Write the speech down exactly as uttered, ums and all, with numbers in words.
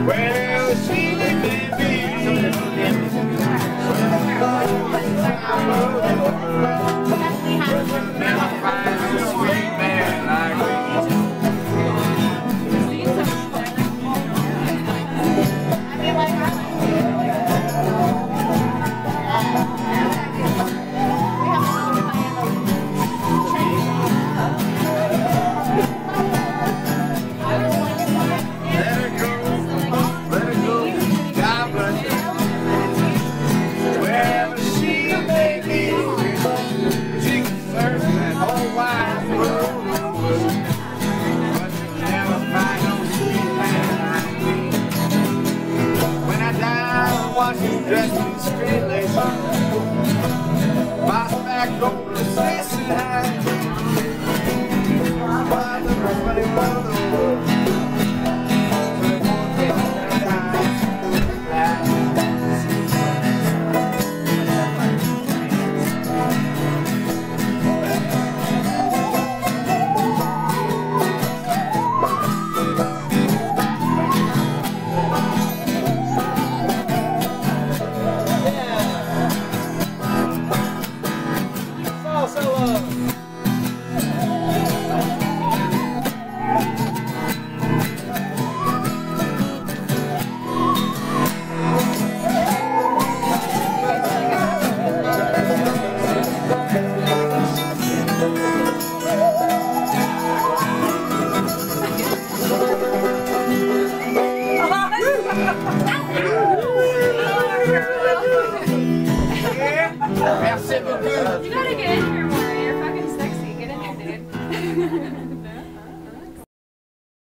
Well, she may be. Never find a sweet man like me. Dressed in straight lace, my back over the station high. Why the funny world of the world? You gotta get in here more. You're fucking sexy. Get in here, dude.